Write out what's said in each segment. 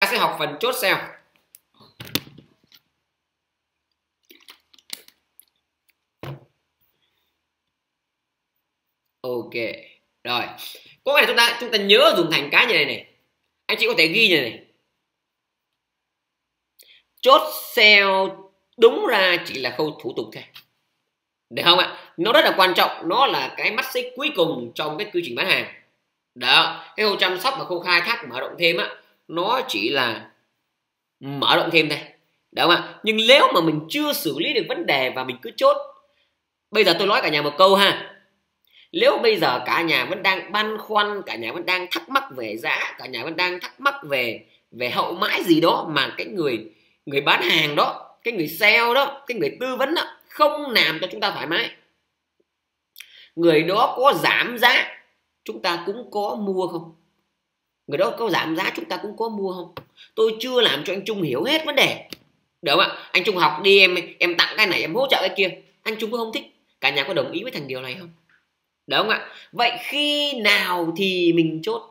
sẽ học phần chốt sale. Ok. Rồi. Có cái này chúng ta nhớ dùng thành cái như này này. Anh chị có thể ghi như này. Chốt sale đúng ra chỉ là khâu thủ tục thôi. Được không ạ? Nó rất là quan trọng, nó là cái mắt xích cuối cùng trong cái quy trình bán hàng. Đó, cái khâu chăm sóc và khâu khai thác mở rộng thêm á, nó chỉ là mở rộng thêm thôi. Đúng không ạ? Nhưng nếu mà mình chưa xử lý được vấn đề và mình cứ chốt. Bây giờ tôi nói cả nhà một câu ha. Nếu bây giờ cả nhà vẫn đang băn khoăn, cả nhà vẫn đang thắc mắc về giá, cả nhà vẫn đang thắc mắc về hậu mãi gì đó mà cái người bán hàng đó, cái người sale đó, cái người tư vấn đó không làm cho chúng ta thoải mái, người đó có giảm giá chúng ta cũng có mua không? Người đó có giảm giá chúng ta cũng có mua không? Tôi chưa làm cho anh Trung hiểu hết vấn đề. Được không ạ? Anh Trung học đi, em tặng cái này, em hỗ trợ cái kia, anh Trung có không thích. Cả nhà có đồng ý với thành điều này không? Được không ạ? Vậy khi nào thì mình chốt?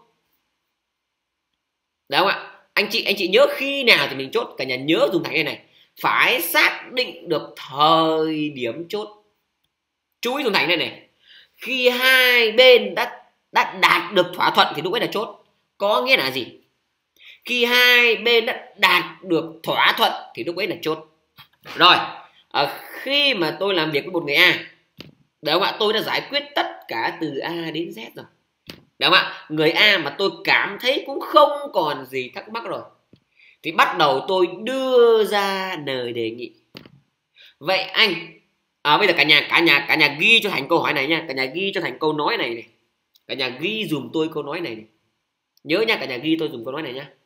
Được không ạ? Anh chị nhớ khi nào thì mình chốt. Cả nhà nhớ dùng thành đây này. Phải xác định được thời điểm chốt. Chú ý dùng thành đây này. Khi hai bên đã đạt được thỏa thuận thì lúc ấy là chốt. Có nghĩa là gì? Khi hai bên đã đạt được thỏa thuận thì lúc ấy là chốt. Rồi, khi mà tôi làm việc với một người A, được không ạ? Tôi đã giải quyết tất cả từ A đến Z rồi. Được không ạ? Người A mà tôi cảm thấy cũng không còn gì thắc mắc rồi thì bắt đầu tôi đưa ra lời đề nghị. Vậy anh, bây giờ cả nhà ghi cho thành câu hỏi này nha. Cả nhà ghi cho thành câu nói này này. Cả nhà ghi dùm tôi câu nói này này. Nhớ nha, cả nhà ghi tôi dùm câu nói này nha.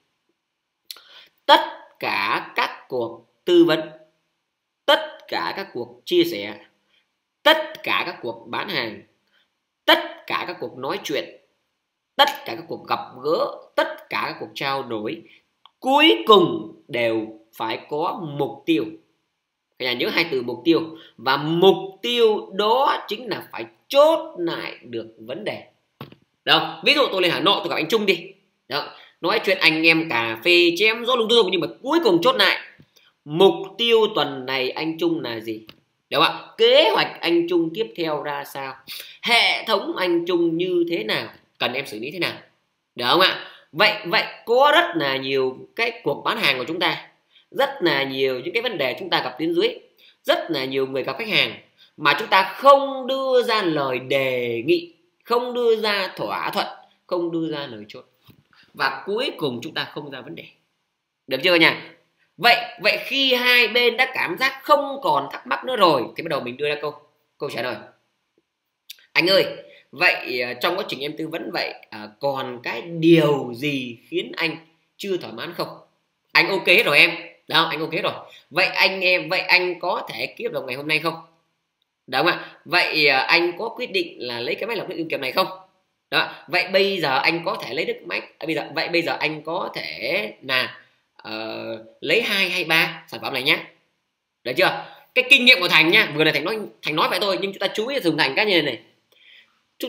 Tất cả các cuộc tư vấn, tất cả các cuộc chia sẻ, tất cả các cuộc bán hàng, tất cả các cuộc nói chuyện, tất cả các cuộc gặp gỡ, tất cả các cuộc trao đổi cuối cùng đều phải có mục tiêu. Cả nhà nhớ hai từ mục tiêu. Và mục tiêu đó chính là phải chốt lại được vấn đề. Đâu, ví dụ tôi lên Hà Nội tôi gặp anh Trung đi. Đó, nói chuyện anh em cà phê chém gió lung tung, nhưng mà cuối cùng chốt lại mục tiêu tuần này anh Trung là gì? Đúng không ạ? Kế hoạch anh Trung tiếp theo ra sao? Hệ thống anh Trung như thế nào? Cần em xử lý thế nào? Được không ạ? Vậy có rất là nhiều cái cuộc bán hàng của chúng ta, rất là nhiều những cái vấn đề chúng ta gặp tuyến dưới, rất là nhiều người gặp khách hàng mà chúng ta không đưa ra lời đề nghị, không đưa ra thỏa thuận, không đưa ra lời chốt, và cuối cùng chúng ta không ra vấn đề. Được chưa nha? Vậy khi hai bên đã cảm giác không còn thắc mắc nữa rồi thì bắt đầu mình đưa ra câu trả lời. Anh ơi, vậy trong quá trình em tư vấn vậy còn cái điều gì khiến anh chưa thỏa mãn không? Anh ok hết rồi em. Đó, anh ok hết rồi. Vậy anh có thể ký hợp đồng ngày hôm nay không? Đúng không ạ? Vậy anh có quyết định là lấy cái máy lọc nước ưu kiệm này không? Đó. Vậy bây giờ anh có thể lấy được máy bây giờ anh có thể là lấy 2 hay 3 sản phẩm này nhé. Được chưa? Cái kinh nghiệm của Thành nhá, vừa này Thành nói vậy thôi, nhưng chúng ta chú ý dùng Thành cái như này. Chúng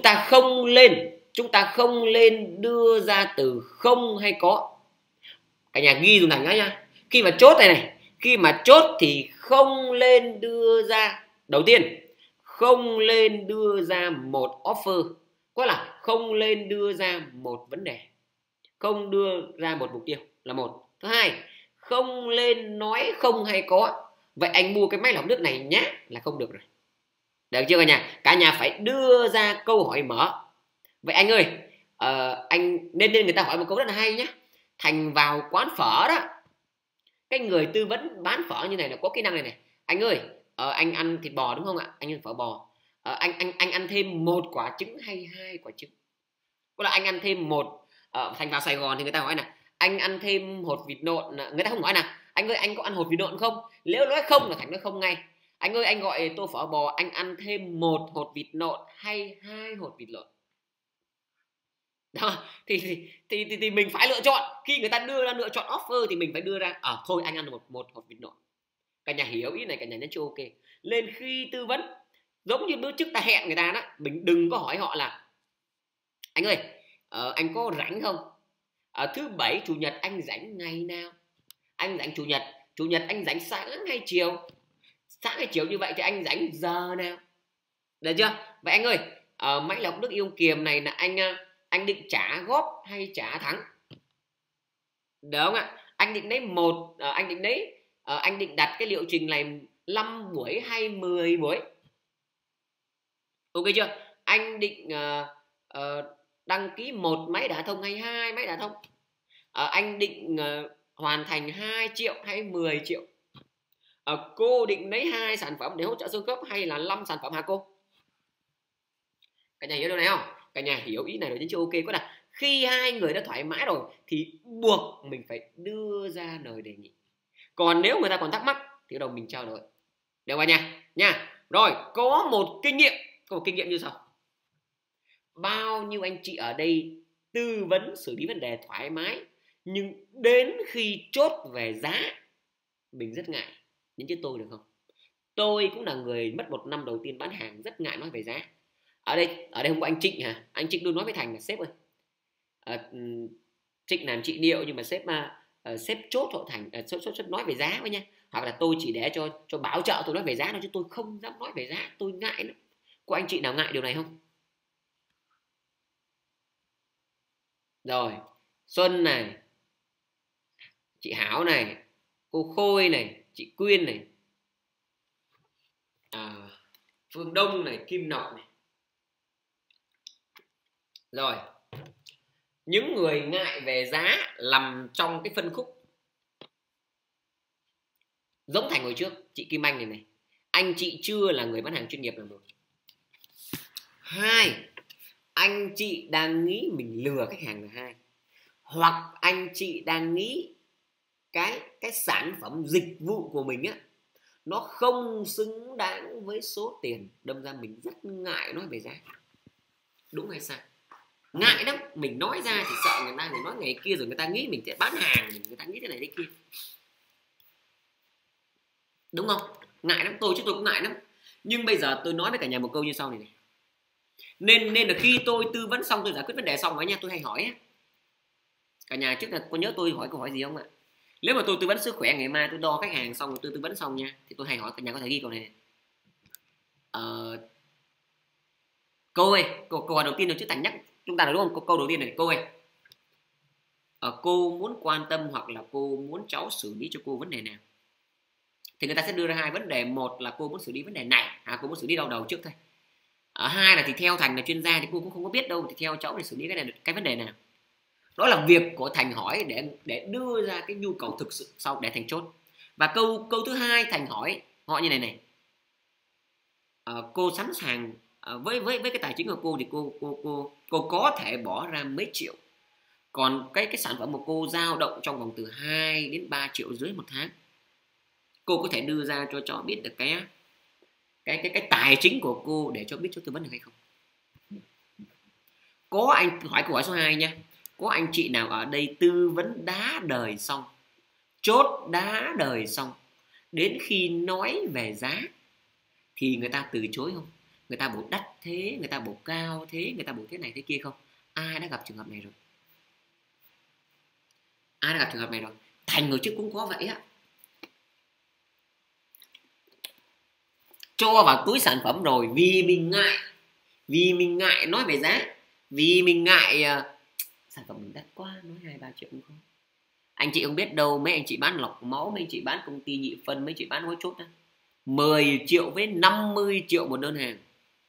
ta không lên đưa ra từ không hay có. Cả nhà ghi dùng Thành đó nha. Khi mà chốt này, khi mà chốt thì không lên đưa ra, đầu tiên không lên đưa ra một offer, có là không lên đưa ra một vấn đề, không đưa ra một mục tiêu là một. Thứ hai, không lên nói không hay có. Vậy anh mua cái máy lọc nước này nhá là không được rồi. Được chưa cả nhà? Cả nhà phải đưa ra câu hỏi mở. Vậy anh ơi, anh nên người ta hỏi một câu rất là hay nhá. Thành vào quán phở đó, cái người tư vấn bán phở như này là có kỹ năng này. Anh ơi, anh ăn thịt bò đúng không ạ? Anh ăn phở bò. Anh ăn thêm 1 quả trứng hay 2 quả trứng? Có là anh ăn thêm Thành vào Sài Gòn thì người ta hỏi là anh ăn thêm hột vịt nộn, người ta không hỏi là anh ơi anh có ăn hột vịt nộn không? Nếu nói không là Thành nói không ngay. Anh ơi anh gọi tô phở bò, anh ăn thêm 1 hột vịt nộn hay 2 hột vịt nộn? Đó, thì mình phải lựa chọn. Khi người ta đưa ra lựa chọn offer thì mình phải đưa ra thôi anh ăn một hột vịt nộn. Cả nhà hiểu ý này, cả nhà nhấn chữ ok. Lên khi tư vấn giống như bữa trước ta hẹn người ta đó, mình đừng có hỏi họ là anh ơi anh có rảnh không, Thứ bảy chủ nhật anh rảnh ngày nào? Anh rảnh chủ nhật. Chủ nhật anh rảnh sáng hay chiều? Sáng hay chiều, như vậy thì anh rảnh giờ nào? Được chưa? Vậy anh ơi, máy lọc nước ion kiềm này là anh định trả góp hay trả thắng? Được không ạ? Anh định lấy anh định đặt cái liệu trình này 5 buổi hay 10 buổi? Ok chưa? Anh định đăng ký một máy đả thông hay 2 máy đả thông? Anh định hoàn thành 2 triệu hay 10 triệu? Cô định lấy 2 sản phẩm để hỗ trợ xương khớp hay là 5 sản phẩm hả cô? Cả nhà hiểu điều này không? Cả nhà hiểu ý này rồi chứ chưa? Ok quá nào. Khi hai người đã thoải mái rồi thì buộc mình phải đưa ra lời đề nghị. Còn nếu người ta còn thắc mắc thì bắt đầu mình trao đổi. Được vào nha. Rồi, có một kinh nghiệm như sau. Bao nhiêu anh chị ở đây tư vấn xử lý vấn đề thoải mái, nhưng đến khi chốt về giá mình rất ngại. Đến chứ tôi được không? Tôi cũng là người mất 1 năm đầu tiên bán hàng, rất ngại nói về giá. Ở đây không có anh Trịnh hả? Anh Trịnh luôn nói với Thành là sếp ơi, Trịnh làm trị liệu nhưng mà sếp chốt hộ Thành, sếp nói về giá với nha. Hoặc là tôi chỉ để cho bảo trợ tôi nói về giá thôi, chứ tôi không dám nói về giá, tôi ngại lắm. Có anh chị nào ngại điều này không? Rồi, Xuân này, chị Hảo này, cô Khôi này, chị Quyên này, Phương Đông này, Kim Nọ này. Rồi, những người ngại về giá nằm trong cái phân khúc giống Thành hồi trước. Chị Kim Anh này, anh chị chưa là người bán hàng chuyên nghiệp là một. 2, anh chị đang nghĩ mình lừa khách hàng là 2. Hoặc anh chị đang nghĩ cái sản phẩm dịch vụ của mình á, nó không xứng đáng với số tiền, đâm ra mình rất ngại nói về giá. Đúng hay sai? Ngại lắm, mình nói ra thì sợ người ta nói ngày kia rồi người ta nghĩ mình sẽ bán hàng, người ta nghĩ thế này thế kia. Đúng không? Ngại lắm, tôi cũng ngại lắm. Nhưng bây giờ tôi nói với cả nhà một câu như sau này. Nên là khi tôi tư vấn xong, tôi giải quyết vấn đề xong rồi nha, tôi hay hỏi á. Cả nhà trước là có nhớ tôi hỏi câu hỏi gì không ạ? Nếu mà tôi tư vấn sức khỏe ngày mai, tôi đo khách hàng xong rồi tôi tư vấn xong nha, thì tôi hay hỏi cả nhà có thể ghi câu này. Cô ơi, câu hỏi đầu tiên là chứ Thành nhắc chúng ta là đúng không? Câu đầu tiên này, cô ơi, cô muốn quan tâm hoặc là cô muốn cháu xử lý cho cô vấn đề nào? Thì người ta sẽ đưa ra 2 vấn đề. Một là cô muốn xử lý vấn đề này, cô muốn xử lý đau đầu trước thôi. 2 là thì theo Thành là chuyên gia thì cô cũng không có biết đâu, thì theo cháu để xử lý cái vấn đề nào. Đó là việc của Thành hỏi để đưa ra cái nhu cầu thực sự sau để Thành chốt. Và câu thứ 2 Thành hỏi họ như này. Cô sẵn sàng với cái tài chính của cô thì cô có thể bỏ ra mấy triệu. Còn cái sản phẩm của cô dao động trong vòng từ 2 đến 3 triệu dưới một tháng. Cô có thể đưa ra cho cháu biết được cái tài chính của cô để cho biết cho tư vấn được hay không? Có anh hỏi câu hỏi số 2 nha. Có anh chị nào ở đây tư vấn đá đời xong, chốt đá đời xong, đến khi nói về giá thì người ta từ chối không? Người ta bảo đắt thế, người ta bảo cao thế, người ta bảo thế này thế kia không? Ai đã gặp trường hợp này rồi? Thành hồi trước cũng có vậy á. Cho vào túi sản phẩm rồi vì mình ngại nói về giá, vì mình ngại sản phẩm mình đắt quá, nói 2-3 triệu cũng không. Anh chị không biết đâu, mấy anh chị bán lọc máu, mấy anh chị bán công ty nhị phân, mấy anh chị bán gói chốt đó, 10 triệu với 50 triệu một đơn hàng.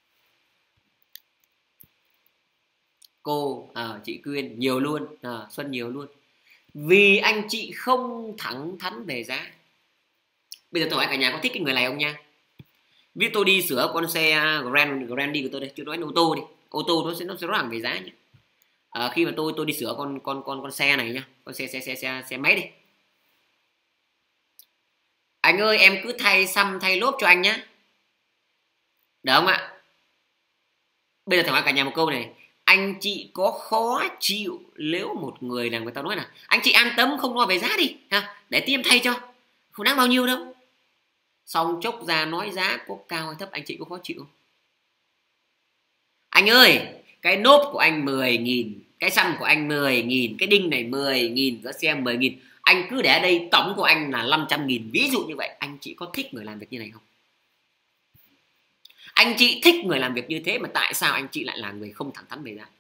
Cô chị Quyên nhiều luôn, Xuân nhiều luôn. Vì anh chị không thẳng thắn về giá. Bây giờ tôi hỏi cả nhà có thích cái người này không nha. Ví dụ tôi đi sửa con xe Grandi của tôi đây, chưa nói ô tô đi, ô tô nó sẽ rõ ràng về giá nhé. Khi mà tôi đi sửa con xe này nhá, con xe máy đi. Anh ơi em cứ thay xăm thay lốp cho anh nhá, được không ạ? Bây giờ thử hỏi cả nhà một câu này. Anh chị có khó chịu nếu một người là người ta nói là anh chị an tâm không lo về giá đi ha, để tiêm thay cho, không đáng bao nhiêu đâu. Xong chốc ra nói giá có cao hay thấp, anh chị có khó chịu không? Anh ơi cái nốp của anh 10.000, cái xăm của anh 10.000, cái đinh này 10.000, cái xe 10.000, anh cứ để ở đây tổng của anh là 500.000, ví dụ như vậy. Anh chị có thích người làm việc như này không? Anh chị thích người làm việc như thế, mà tại sao anh chị lại là người không thẳng thắn về giá?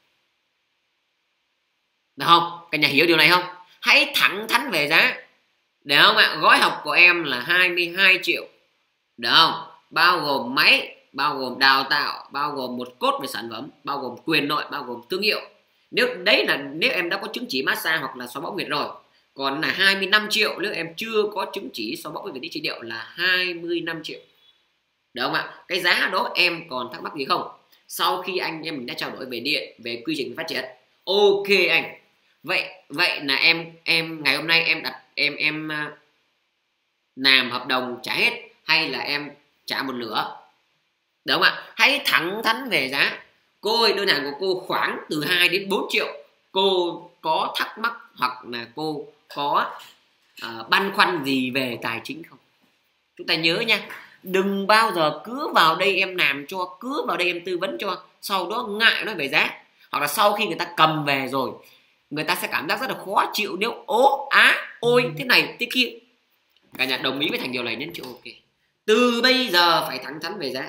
Được không? Cả nhà hiểu điều này không? Hãy thẳng thắn về giá. Được không ạ? Gói học của em là 22 triệu. Được không? Bao gồm máy, bao gồm đào tạo, bao gồm một cốt về sản phẩm, bao gồm quyền lợi, bao gồm thương hiệu. Nếu em đã có chứng chỉ massage hoặc là xóa bóng huyệt rồi. Còn là 25 triệu nếu em chưa có chứng chỉ xóa bóng huyệt trị điệu là 25 triệu. Được không ạ? Cái giá đó em còn thắc mắc gì không? Sau khi anh em mình đã trao đổi về điện, về quy trình phát triển. Ok anh. Vậy là em ngày hôm nay em đặt em làm hợp đồng trả hết hay là em trả một nửa? Được không ạ? Hãy thẳng thắn về giá. Cô ơi, đơn hàng của cô khoảng từ 2 đến 4 triệu. Cô có thắc mắc hoặc là cô có băn khoăn gì về tài chính không? Chúng ta nhớ nha, đừng bao giờ cứ vào đây em làm cho, cứ vào đây em tư vấn cho, sau đó ngại nói về giá. Hoặc là sau khi người ta cầm về rồi, người ta sẽ cảm giác rất là khó chịu nếu ố á ôi thế này thế kia. Cả nhà đồng ý với Thành điều này, nhấn chữ ok. Từ bây giờ phải thẳng thắn về giá.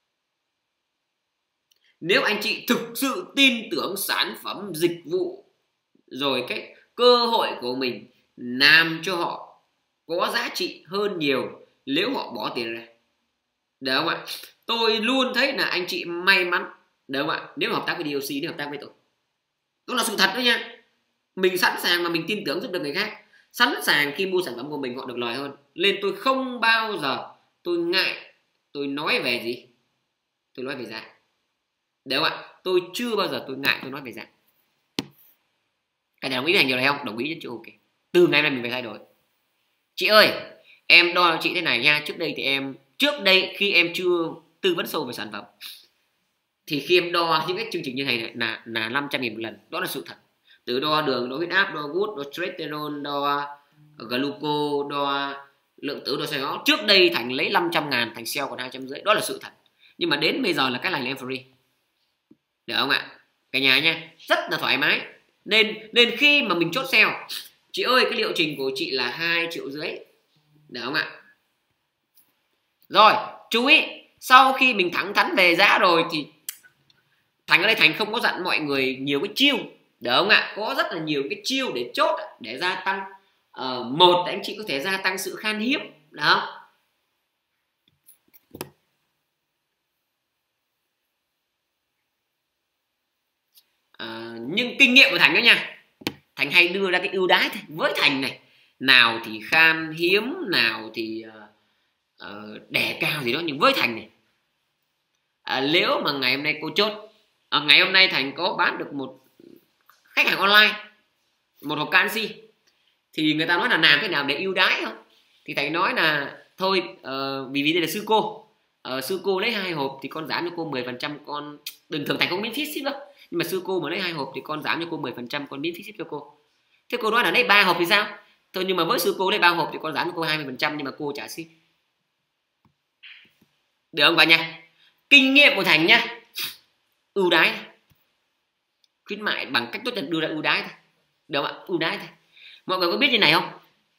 Nếu anh chị thực sự tin tưởng sản phẩm dịch vụ rồi cái cơ hội của mình làm cho họ có giá trị hơn nhiều nếu họ bỏ tiền ra. Được không ạ? Tôi luôn thấy là anh chị may mắn, được không ạ? Nếu hợp tác với DLC, nếu hợp tác với tôi, đó là sự thật đó nha. Mình sẵn sàng mà mình tin tưởng giúp được người khác, sẵn sàng khi mua sản phẩm của mình họ được lời hơn. Nên tôi không bao giờ tôi ngại tôi nói về gì, tôi nói về giá. Được không ạ? Tôi chưa bao giờ tôi ngại tôi nói về giá. Cả nhà đồng ý hành điều này không? Đồng ý nhấn chữ ok. Từ ngày này mình phải thay đổi. Chị ơi, em đo chị thế này nha. Trước đây khi em chưa tư vấn sâu về sản phẩm thì khi em đo những cái chương trình như này là 500.000 một lần. Đó là sự thật. Từ đo đường, đo huyết áp, đo gút, đo cholesterol, đo gluco, đo lượng tử, đo xoay máu. Trước đây Thành lấy 500.000, Thành sale còn 250. Đó là sự thật. Nhưng mà đến bây giờ là cái này là em free. Được không ạ? Cả nhà nha, rất là thoải mái. Nên khi mà mình chốt sale, chị ơi cái liệu trình của chị là 2,5 triệu. Được không ạ? Rồi, chú ý, sau khi mình thẳng thắn về giá rồi thì Thành ở đây Thành không có dặn mọi người nhiều cái chiêu, được không ạ? Có rất là nhiều cái chiêu để chốt, để gia tăng. Một, anh chị có thể gia tăng sự khan hiếm, đó. Nhưng kinh nghiệm của Thành đó nha, Thành hay đưa ra cái ưu đãi thôi. Với Thành này, nào thì khan hiếm, nào thì đẻ cao gì đó, nhưng với Thành này, nếu mà ngày hôm nay cô chốt, ngày hôm nay Thành có bán được một khách hàng online một hộp canxi, thì người ta nói là làm thế nào để ưu đãi không? Thì Thành nói là thôi, vì đây là sư cô lấy 2 hộp thì con giảm cho cô 10%. Con bình thường Thành không miễn phí ship đâu, nhưng mà sư cô mà lấy 2 hộp thì con giảm cho cô 10%, con miễn phí ship cho cô. Thế cô nói là lấy 3 hộp thì sao? Thôi nhưng mà với sư cô lấy 3 hộp thì con giảm cho cô 20%, nhưng mà cô trả ship. Được không cả nhà? Kinh nghiệm của Thành nhá, ưu đãi, khuyến mại bằng cách tốt nhất đưa ra ưu đãi thôi. Được không ạ? Ưu đãi thôi. Mọi người có biết như này không?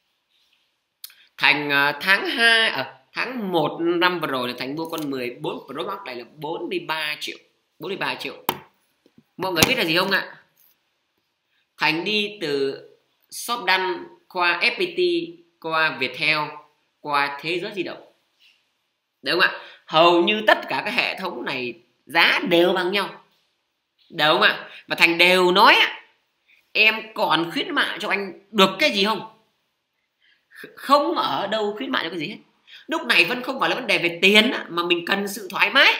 Thành tháng 1 năm vừa rồi là Thành mua con 14 Pro Max này là 43 triệu. 43 triệu. Mọi người biết là gì không ạ? Thành đi từ shop đăng qua FPT, qua Viettel, qua Thế Giới Di Động. Được không ạ? Hầu như tất cả các hệ thống này giá đều bằng nhau. Được không ạ? Và Thành đều nói em còn khuyến mại cho anh được cái gì không? Không ở đâu khuyến mại cho cái gì hết. Lúc này vẫn không phải là vấn đề về tiền mà mình cần sự thoải mái.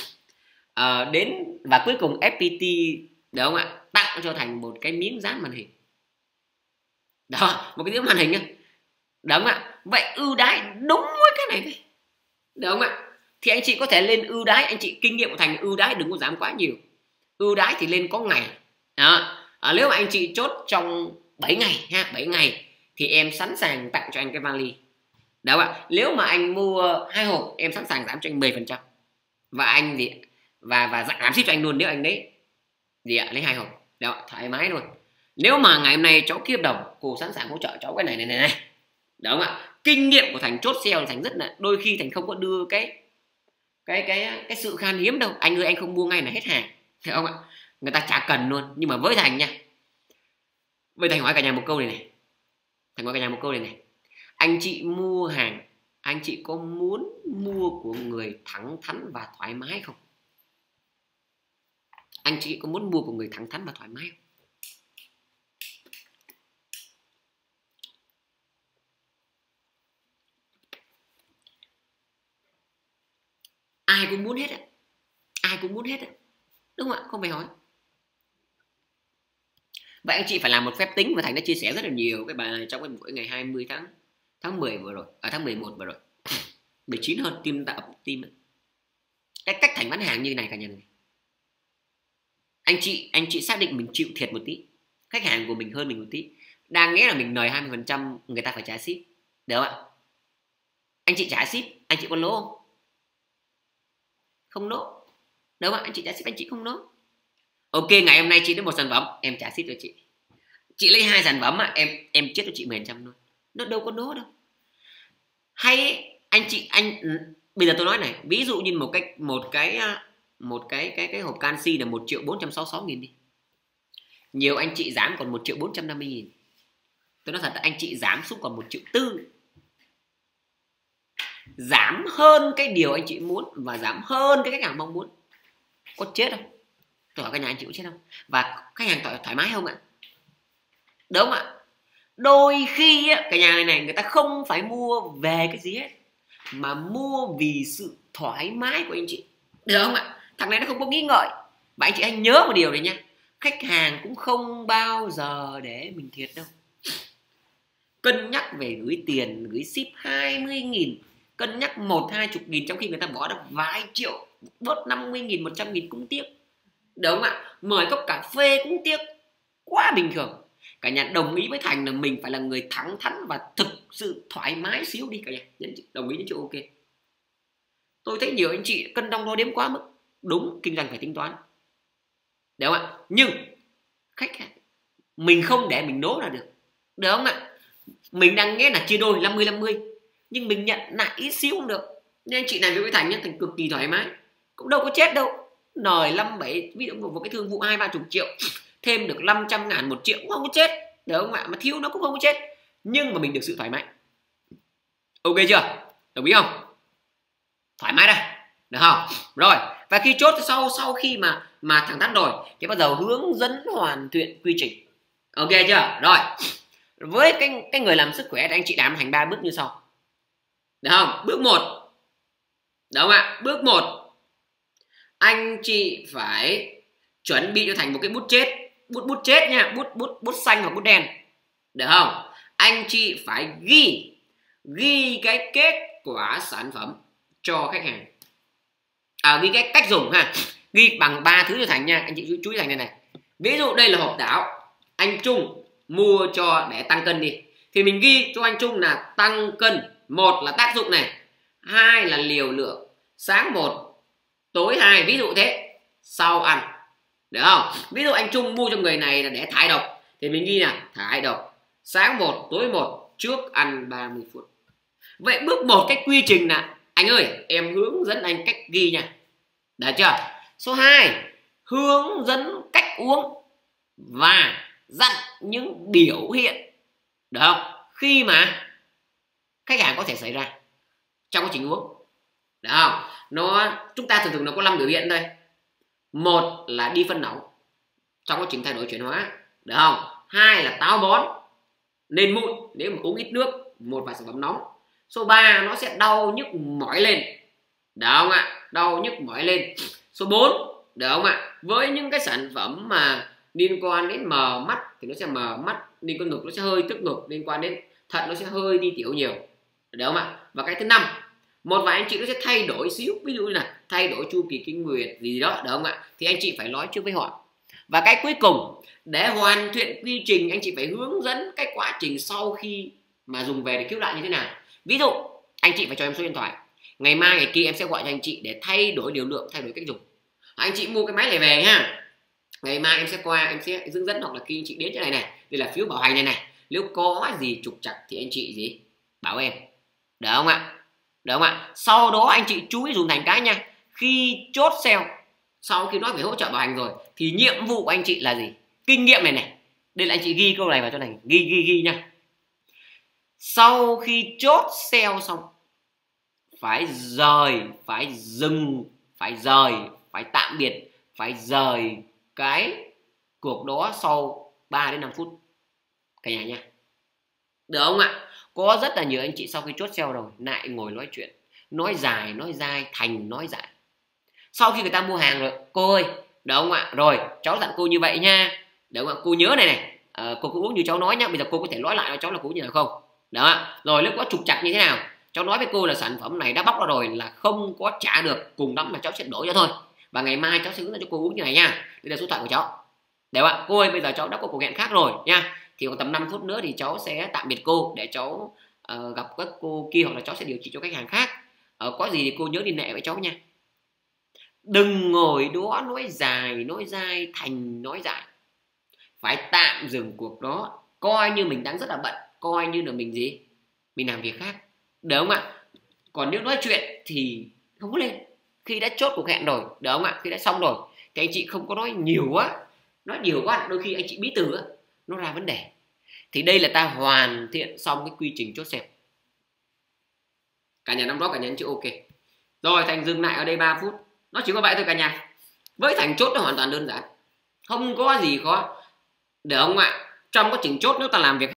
Và cuối cùng FPT, được không ạ, tặng cho Thành một cái miếng dán màn hình. Đó, một cái miếng màn hình nhá. Được không ạ? Vậy ưu đãi đúng với cái này thôi. Được không ạ? Thì anh chị có thể lên ưu đãi, anh chị kinh nghiệm của Thành ưu đãi đừng có giảm quá nhiều. Ưu đãi thì lên có ngày. Đó. Nếu mà anh chị chốt trong 7 ngày ha, 7 ngày thì em sẵn sàng tặng cho anh cái vali. Đó ạ. Nếu mà anh mua 2 hộp em sẵn sàng giảm cho anh 10%. Và anh gì và giảm ship cho anh luôn nếu anh lấy 2 hộp. Đó, thoải mái luôn. Nếu mà ngày hôm nay cháu ký hợp đồng, cô sẵn sàng hỗ trợ cháu cái này. Đúng không ạ? Kinh nghiệm của Thành chốt sale Thành rất là, đôi khi Thành không có đưa cái sự khan hiếm đâu. Anh ơi anh không mua ngay là hết hàng, hiểu không ạ? Người ta chả cần luôn. Nhưng mà với Thành nha, với Thành hỏi cả nhà một câu này. Thành hỏi cả nhà một câu này. Anh chị mua hàng, anh chị có muốn mua của người thẳng thắn và thoải mái không? Anh chị có muốn mua của người thẳng thắn và thoải mái không? Ai cũng muốn hết á. Ai cũng muốn hết á. Đúng không ạ? Không phải hỏi. Vậy anh chị phải làm một phép tính, và Thành đã chia sẻ rất là nhiều cái bài này trong cái buổi ngày 20 tháng 10 vừa rồi, ở tháng 11 vừa rồi. 19 hơn, team tạo team. Cái cách Thành bán hàng như này cả nhà này. Anh chị xác định mình chịu thiệt một tí, khách hàng của mình hơn mình một tí, đang nghĩa là mình lời 20%, người ta phải trả ship, được không ạ? Anh chị trả ship, anh chị có lỗ không? Không lỗ, đúng không ạ? Anh chị trả ship, anh chị không lỗ. Ok, ngày hôm nay chị lấy một sản phẩm, em trả ship cho chị. Chị lấy 2 sản phẩm mà em chết cho chị 10% luôn. Nó đâu có lỗ đâu. Hay anh bây giờ tôi nói này, ví dụ như một cái hộp canxi là 1.466.000 đi. Nhiều anh chị giảm còn 1.450.000. Tôi nói thật là anh chị giảm xuống còn 1.4 triệu. Giảm hơn cái điều anh chị muốn và giảm hơn cái khách hàng mong muốn. Có chết không? Tôi hỏi cả nhà anh chị có chết không? Và khách hàng thoải mái không ạ? Đúng không ạ? Đôi khi cả nhà này người ta không phải mua về cái gì hết, mà mua vì sự thoải mái của anh chị, được không ạ? Thằng này nó không có nghĩ ngợi. Và anh chị hãy nhớ một điều này nha, khách hàng cũng không bao giờ để mình thiệt đâu. Cân nhắc về gửi tiền, gửi ship 20.000, cân nhắc 1-20.000 trong khi người ta bỏ ra vài triệu, bớt 50.000, 100.000 cũng tiếc, được không ạ? Mời cốc cà phê cũng tiếc, quá bình thường. Cả nhà đồng ý với Thành là mình phải là người thẳng thắn và thực sự thoải mái xíu đi cả nhà. Đồng ý với chị ok. Tôi thấy nhiều anh chị cân đong đo đếm quá mức. Đúng, kinh doanh phải tính toán, được không ạ? Nhưng khách hàng mình không để mình đố là được, được không ạ? Mình đang nghe là chia đôi 50-50, nhưng mình nhận lại ít xíu cũng được. Nên anh chị này với Thành nhé, Thành cực kỳ thoải mái, cũng đâu có chết đâu. Nời 5-7, ví dụ một cái thương vụ 20-30 triệu, thêm được 500.000, 1 triệu cũng không có chết, được không ạ? Mà thiếu nó cũng không có chết, nhưng mà mình được sự thoải mái. Ok chưa? Đồng ý không? Thoải mái đây, được không? Rồi, và khi chốt sau khi mà thẳng thắn rồi thì bắt đầu hướng dẫn hoàn thiện quy trình. Ok chưa? Rồi, với cái người làm sức khỏe thì anh chị làm thành 3 bước như sau, được không? Bước 1, được không ạ? Bước 1, anh chị phải chuẩn bị cho Thành một cái bút chết, bút chết nha, bút xanh hoặc bút đen, được không? Anh chị phải ghi cái kết quả sản phẩm cho khách hàng, ghi cái cách dùng ha, ghi bằng 3 thứ cho Thành nha. Anh chị chú ý Thành này. Ví dụ đây là hộp đảo, anh Trung mua cho để tăng cân đi, thì mình ghi cho anh Trung là tăng cân, 1 là tác dụng này, 2 là liều lượng, sáng 1 tối 2, ví dụ thế, sau ăn, được không? Ví dụ anh Trung mua cho người này là để thải độc, thì mình ghi là thải độc, sáng 1 tối 1, trước ăn 30 phút. Vậy bước 1 cái quy trình là anh ơi em hướng dẫn anh cách ghi nha, được chưa? Số 2, hướng dẫn cách uống và dặn những biểu hiện, được không, khi mà khách hàng có thể xảy ra trong quá trình uống, được không? Chúng ta thường nó có 5 biểu hiện đây. 1 là đi phân nóng trong quá trình thay đổi chuyển hóa, được không? 2 là táo bón, lên mụn nếu mà uống ít nước, một vài sản phẩm nóng. Số 3 nó sẽ đau nhức mỏi lên, được không ạ? Đau nhức mỏi lên. Số 4, được không ạ? Với những cái sản phẩm mà liên quan đến mờ mắt thì nó sẽ mờ mắt, liên quan ngực nó sẽ hơi tức ngực, liên quan đến thận nó sẽ hơi đi tiểu nhiều, được không ạ? Và cái thứ 5, một vài anh chị nó sẽ thay đổi xíu, ví dụ như là thay đổi chu kỳ kinh nguyệt gì đó, được không ạ? Thì anh chị phải nói trước với họ. Và cái cuối cùng, để hoàn thiện quy trình, anh chị phải hướng dẫn cái quá trình sau khi mà dùng về để cứu lại như thế nào. Ví dụ anh chị phải cho em số điện thoại, ngày mai ngày kia em sẽ gọi cho anh chị để thay đổi liều lượng, thay đổi cách dùng. Anh chị mua cái máy này về ha, Ngày mai em sẽ qua, em sẽ hướng dẫn, hoặc là khi anh chị đến chỗ này này, đây là phiếu bảo hành này này, nếu có gì trục trặc thì anh chị gì bảo em, được không ạ? Được không ạ? Sau đó anh chị chú ý dùng thành cái nha, khi chốt sale, sau khi nói về hỗ trợ bảo hành rồi thì nhiệm vụ của anh chị là gì? Kinh nghiệm này này, đây là anh chị ghi câu này vào chỗ này, ghi nha. Sau khi chốt sale xong phải rời, phải dừng, phải rời, phải tạm biệt, phải rời cái cuộc đó sau 3 đến 5 phút cả nhà nha, được không ạ? Có rất là nhiều anh chị sau khi chốt sale rồi lại ngồi nói chuyện, nói dài nói dai, thành nói dài. Sau khi người ta mua hàng rồi, cô ơi, được không ạ? Rồi cháu dặn cô như vậy nha, được không ạ? Cô nhớ này này, cô cứ uống như cháu nói nhá, bây giờ cô có thể nói lại cho cháu là cô như nào không? Đó, rồi nếu có trục trặc như thế nào, cháu nói với cô là sản phẩm này đã bóc ra rồi là không có trả được, cùng lắm là cháu sẽ đổi cho thôi, và ngày mai cháu sẽ hướng dẫn cho cô uống như này nha, đây là số điện thoại của cháu. Được không ạ? Cô ơi, bây giờ cháu đã có cuộc hẹn khác rồi nha, thì còn tầm 5 phút nữa thì cháu sẽ tạm biệt cô để cháu gặp các cô kia, hoặc là cháu sẽ điều trị cho khách hàng khác. Có gì thì cô nhớ liên hệ với cháu nha. Đừng ngồi đó nói dài nói dai, thành nói dài. Phải tạm dừng cuộc đó, coi như mình đang rất là bận, coi như là mình gì, mình làm việc khác, được không ạ? Còn nếu nói chuyện thì không có lên. Khi đã chốt cuộc hẹn rồi, được không ạ? Khi đã xong rồi thì anh chị không có nói nhiều quá, nói nhiều quá đôi khi anh chị bí từ á, nó ra vấn đề. Thì đây là ta hoàn thiện xong cái quy trình chốt sale. Cả nhà nắm rõ, cả nhà nhấn chữ ok. Rồi Thành dừng lại ở đây 3 phút. Nó chỉ có vậy thôi cả nhà. Với Thành chốt nó hoàn toàn đơn giản, không có gì khó, được không ạ? Trong quá trình chốt nếu ta làm việc